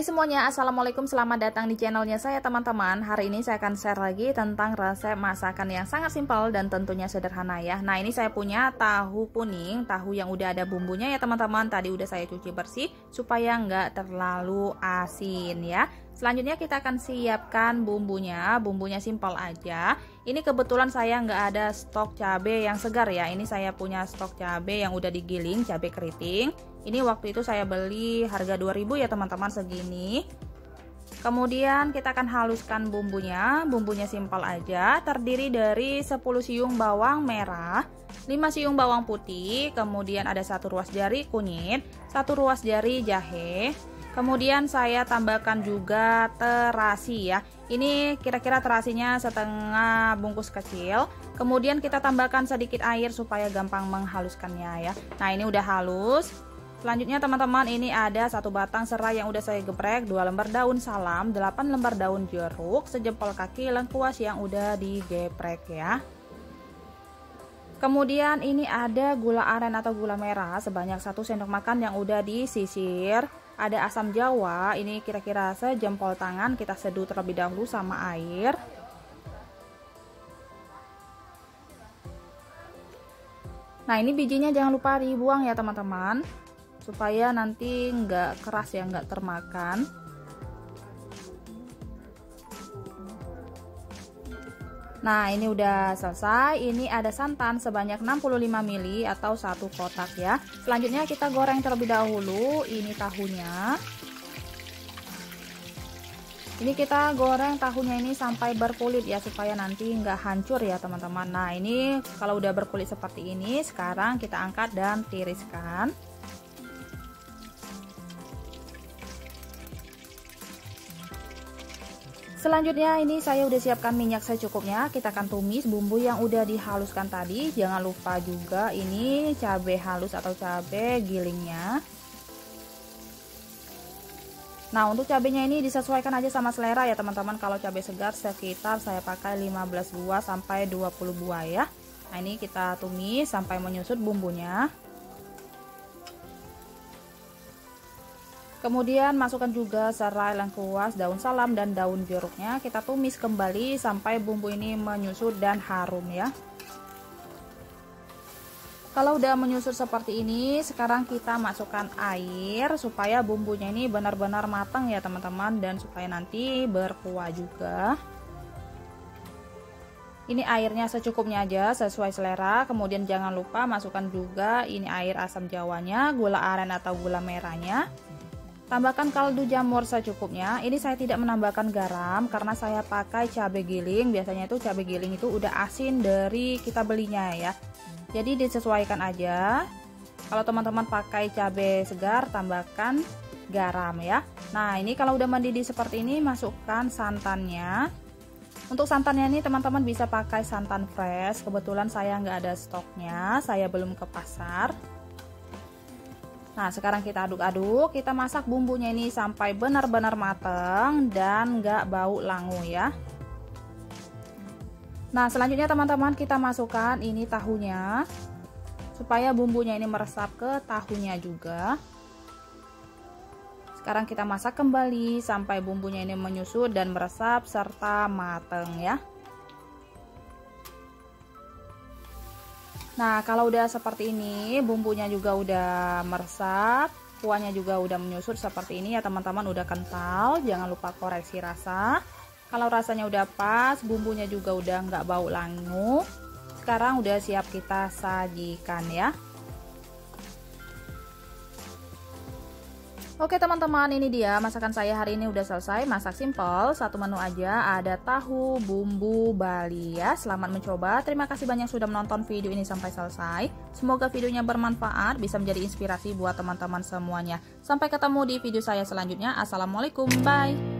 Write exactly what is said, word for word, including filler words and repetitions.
Hai semuanya, assalamualaikum, selamat datang di channelnya saya teman-teman. Hari ini saya akan share lagi tentang resep masakan yang sangat simpel dan tentunya sederhana ya. Nah, ini saya punya tahu kuning, tahu yang udah ada bumbunya ya teman-teman. Tadi udah saya cuci bersih supaya nggak terlalu asin ya. Selanjutnya kita akan siapkan bumbunya. Bumbunya simpel aja. Ini kebetulan saya nggak ada stok cabai yang segar ya. Ini saya punya stok cabai yang udah digiling, cabai keriting. Ini waktu itu saya beli harga dua ribu ya teman-teman, segini. Kemudian kita akan haluskan bumbunya. Bumbunya simpel aja, terdiri dari sepuluh siung bawang merah, lima siung bawang putih, kemudian ada satu ruas jari kunyit, satu ruas jari jahe. Kemudian saya tambahkan juga terasi ya. Ini kira-kira terasinya setengah bungkus kecil. Kemudian kita tambahkan sedikit air supaya gampang menghaluskannya ya. Nah, ini udah halus. Selanjutnya teman-teman, ini ada satu batang serai yang udah saya geprek, dua lembar daun salam, delapan lembar daun jeruk, sejempol kaki lengkuas yang udah digeprek ya. Kemudian ini ada gula aren atau gula merah sebanyak satu sendok makan yang udah disisir. Ada asam jawa, ini kira-kira sejempol tangan, kita seduh terlebih dahulu sama air. Nah, ini bijinya jangan lupa dibuang ya teman-teman, supaya nanti nggak keras ya, nggak termakan. Nah, ini udah selesai. Ini ada santan sebanyak enam puluh lima mililiter atau satu kotak ya. Selanjutnya kita goreng terlebih dahulu ini tahunya. Ini kita goreng tahunya ini sampai berkulit ya, supaya nanti nggak hancur ya teman-teman. Nah, ini kalau udah berkulit seperti ini, sekarang kita angkat dan tiriskan. Selanjutnya ini saya udah siapkan minyak secukupnya. Kita akan tumis bumbu yang udah dihaluskan tadi. Jangan lupa juga ini cabai halus atau cabai gilingnya. Nah, untuk cabainya ini disesuaikan aja sama selera ya teman-teman. Kalau cabai segar sekitar saya pakai lima belas buah sampai dua puluh buah ya. Nah, ini kita tumis sampai menyusut bumbunya. Kemudian masukkan juga serai lengkuas, daun salam, dan daun jeruknya. Kita tumis kembali sampai bumbu ini menyusut dan harum ya. Kalau udah menyusut seperti ini, sekarang kita masukkan air supaya bumbunya ini benar-benar matang ya teman-teman, dan supaya nanti berkuah juga. Ini airnya secukupnya aja sesuai selera. Kemudian jangan lupa masukkan juga ini air asam jawanya, gula aren atau gula merahnya. Tambahkan kaldu jamur secukupnya. Ini saya tidak menambahkan garam karena saya pakai cabai giling. Biasanya itu cabai giling itu udah asin dari kita belinya ya. Jadi disesuaikan aja. Kalau teman-teman pakai cabai segar, tambahkan garam ya. Nah, ini kalau udah mendidih seperti ini, masukkan santannya. Untuk santannya ini teman-teman bisa pakai santan fresh. Kebetulan saya nggak ada stoknya, saya belum ke pasar. Nah, sekarang kita aduk-aduk, kita masak bumbunya ini sampai benar-benar matang dan nggak bau langu ya. Nah, selanjutnya teman-teman kita masukkan ini tahunya, supaya bumbunya ini meresap ke tahunya juga. Sekarang kita masak kembali sampai bumbunya ini menyusut dan meresap serta matang ya. Nah, kalau udah seperti ini, bumbunya juga udah meresap, kuahnya juga udah menyusut seperti ini ya teman-teman, udah kental. Jangan lupa koreksi rasa. Kalau rasanya udah pas, bumbunya juga udah nggak bau langu. Sekarang udah siap kita sajikan ya. Oke teman-teman, ini dia masakan saya hari ini udah selesai. Masak simpel, satu menu aja, ada tahu bumbu Bali ya. Selamat mencoba. Terima kasih banyak sudah menonton video ini sampai selesai. Semoga videonya bermanfaat, bisa menjadi inspirasi buat teman-teman semuanya. Sampai ketemu di video saya selanjutnya. Assalamualaikum, bye.